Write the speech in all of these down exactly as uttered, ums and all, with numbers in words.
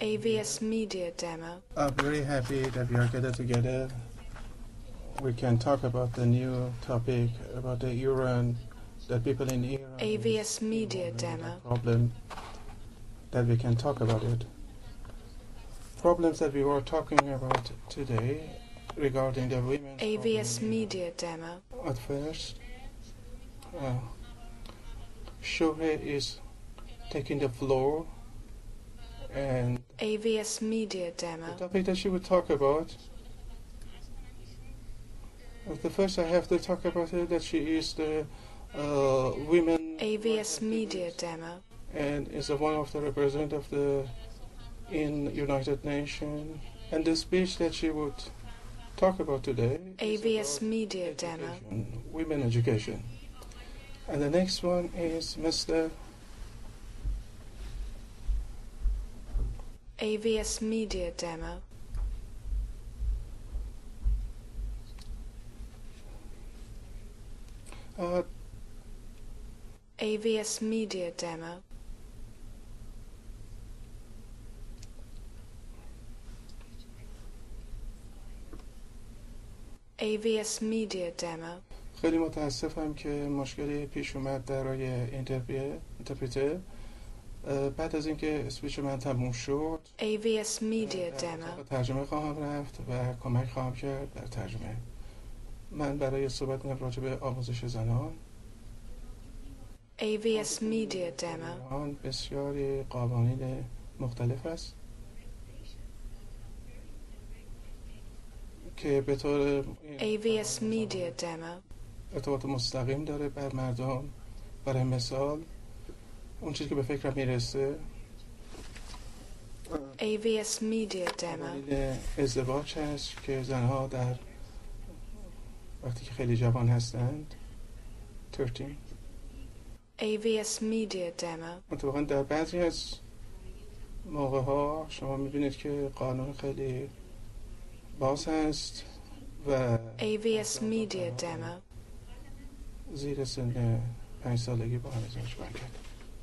A V S Media Demo. I'm very happy that we are gathered together. We can talk about the new topic about the Iran, that people in Iran. A V S Media Demo. Problem that we can talk about it. Problems that we were talking about today regarding the women. A V S Media Demo. At first, uh, Shohei is taking the floor, and A V S Media Demo. the topic that she would talk about. uh, The first I have to talk about her that she is the uh, women A V S Media Demo. and is the one of the representative of the in United Nations, and the speech that she would talk about today. A is V S about Media Demo. education, women education. And the next one is Mister A V S Media Demo. uh, A V S Media Demo. A V S Media Demo. خیلی متاسفم که مشکلی پیش اومد برای اینترپیه اینترپریتر. اه، بعد از اینکه اسپیچ من تموم شد A V S Media در Demo. اتاق ترجمه خواهم رفت و کمک خواهم کرد در ترجمه. من برای صحبت کنم راجع به آموزش زنان. A V S Media Demo. آن بسیاری قوانین مختلف است که به طور A V S Media Demo. ارتباط مستقیم داره بر مردم. برای مثال اون چیزی که به فکرم میرسه A V S Media Demo. قوانین ازدواج هست که زنها در وقتی که خیلی جوان هستند ترتین A V S Media Demo. اتفاقا در بعضی از موقع ها شما میبینید که قانون خیلی باز هست و A V S Media Demo. زیر سن پنج سالگی با هم ازدواج باید کرد.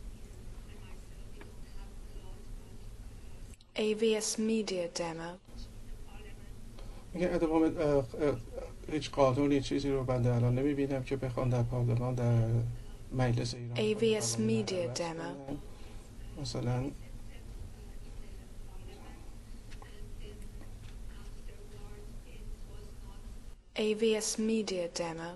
A V S Media Demo. میگه ادوام اه، اه، هیچ قانونی چیزی رو بنده الان نمیبینم که بخوان در پارلمان در مجلس ایران A V S قانون Media عوض Demo. کنن. مثلا A V S Media Demo.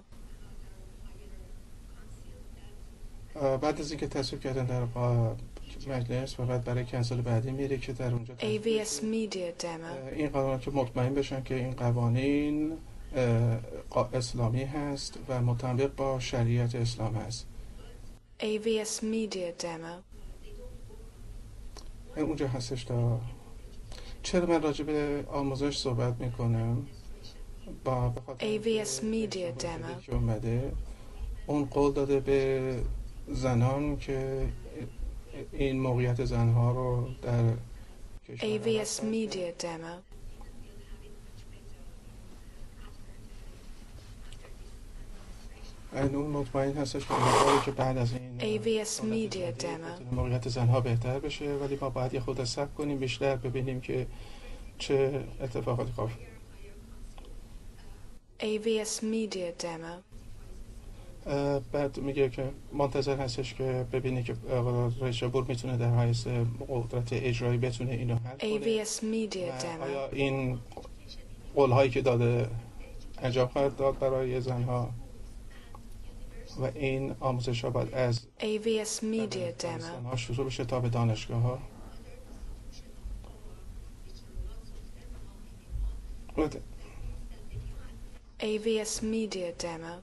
اه، بعد از اینکه تصویب کردن در قا- مجلس و بعد برای کنسل بعدی میره که در اونجا A V S Media Demo. اه، این قانون که مطمئن بشن که این قوانین اه، قا- اسلامی هست و مطابق با شریعت اسلام هست. A V S Media Demo. این اونجا هستش تا چرا من راجع به آموزش صحبت میکنم با به خاطر A V S اینکه Media اجتماع Demo. جدید که اومده اون قول داده به زنان که این موقعیت زنها رو در کشور A V S Media Demo. این اون مطمئن هستش که امیدواره که بعد از این A V S دولت Media جدید Demo. بتونه موقعیت زنها بهتر بشه، ولی ما باید یه خود صبر کنیم بیشتر ببینیم که چه اتفاقاتی خواهد. A V S Media Demo. اه، بعد میگه که منتظر هستش که ببینه که آقا رئیس جمهور میتونه در حیث قدرت اجرایی بتونه اینو حل A کنه V S Media و Demo. آیا این قولهایی که داده انجام خواهد داد برای زنها و این آموزش ها باید از A V S Media Demo. دبیرستان‌ها شروع بشه تا به دانشگاه ها. A V S Media Demo.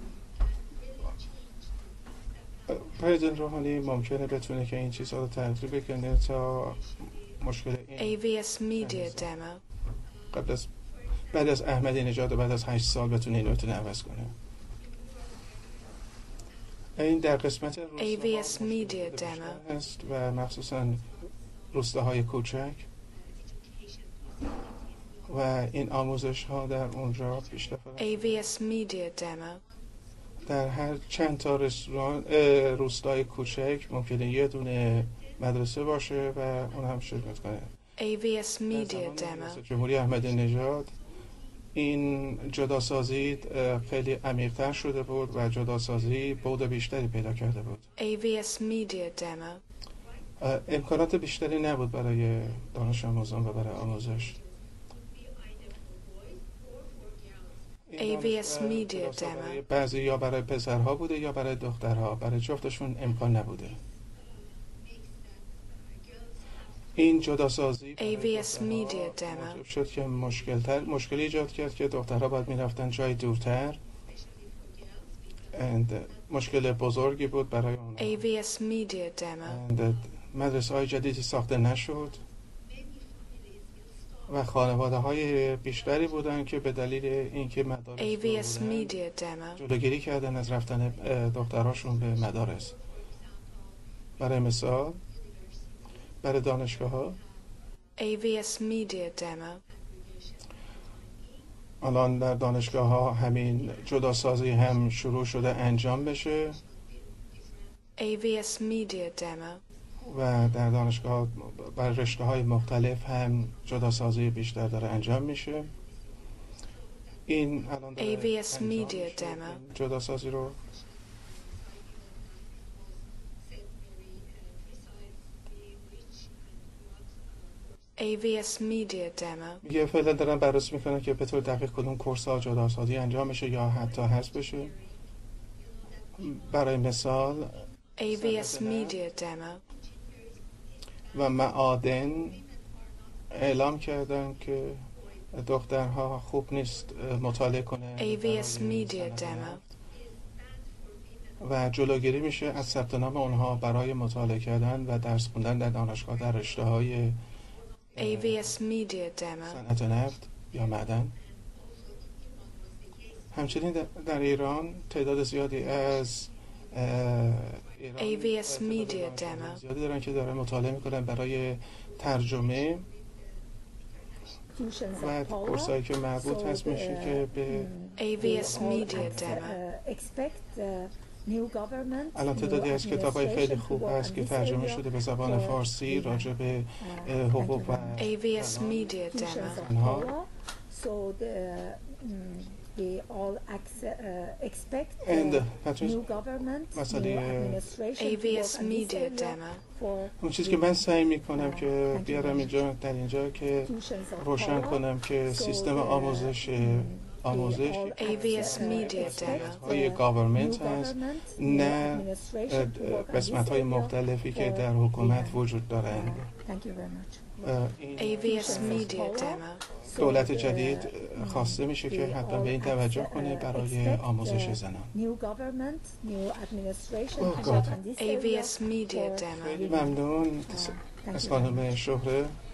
پرزیدنت روحانی ممکنه بتونه که این چیزها رو تغییر بکنه تا مشکل این A V S Media Demo. قبل از بعد از احمدی نژاد و بعد از هشت سال بتونه اینو بتونه عوض کنه. این در قسمت A V S Media Demo. هست و مخصوصا روستاهای کوچک و این آموزش ها در اونجا پیشرفت A V S Media Demo. در هر چند تا رستوران اه، روستای کوچک ممکنه یه دونه مدرسه باشه و اون هم شرکت کنه. A V S در Media زمان Demo. رئیس جمهوری احمدی نژاد این جداسازی اه، خیلی عمیق‌تر شده بود و جداسازی بعد بیشتری پیدا کرده بود. A V S Media Demo. اه، امکانات بیشتری نبود برای دانش آموزان و برای آموزش. این A V S دانشگاه Media کلاس ها Demo. برای بعضی یا برای پسرها بوده یا برای دخترها، برای جفتشون امکان نبوده. این جداسازی برای A V S دخترها Media Demo. موجب شد که مشکلتر مشکلی ایجاد کرد که دخترها باید میرفتن جای دورتر. and مشکل بزرگی بود برای اونها. A V S Media Demo. and مدرسه های جدیدی ساخته نشد و خانواده های بیشتری بودن که به دلیل اینکه مدارس A V دور S بودن Media Demo. جلوگیری کردن از رفتن اه، دختراشون به مدارس. برای مثال برای دانشگاه ها A V S Media Demo. الان در دانشگاه ها همین جداسازی هم شروع شده انجام بشه A V S Media Demo. و در دانشگاه بر رشته های مختلف هم جداسازی بیشتر داره انجام میشه. این الان داره A V S انجام Media میشه، Demo. این جداسازی رو. A V S Media Demo. میگه فعلا دارن بررسی میکنن که به طور دقیق کدوم کورس ها جداسازی انجام میشه یا حتی حذف بشه. برای مثال A V S Media Demo. و معادن اعلام کردن که دخترها خوب نیست مطالعه کنه A V S برای Media سند Demo. نفت. و جلوگیری میشه از ثبت نام اونها برای مطالعه کردن و درس خوندن در دانشگاه در رشته های A V S Media Demo. صنعت نفت یا معدن. همچنین در- در ایران تعداد زیادی از اه، ایران A V S تعداد Media دانشجویان Demo. زیادی دارن که دارن مطالعه میکنن برای ترجمه و کورسایی که مربوط هست میشه که به A V S Media Demo. الان تعدادی از کتاب‌های خیلی خوب هست که ترجمه شده به زبان فارسی راجع به اه، حقوق و A V S زنان. Media Demo. آنها and همچنین مسئله A V S Media Demo. اون چیزی که من سعی میکنم که بیارم اینجا در اینجا که روشن کنم که سیستم آموزش آموزش A V S Media Demo. های گاورمنت هست، نه قسمت های مختلفی که در حکومت وجود دارند. اه، این A V S Media Demo. دولت جدید خواسته میشه که حتما به این توجه کنه برای آموزش زنان. A V S Media Demo. خیلی ممنون از خانم شهره.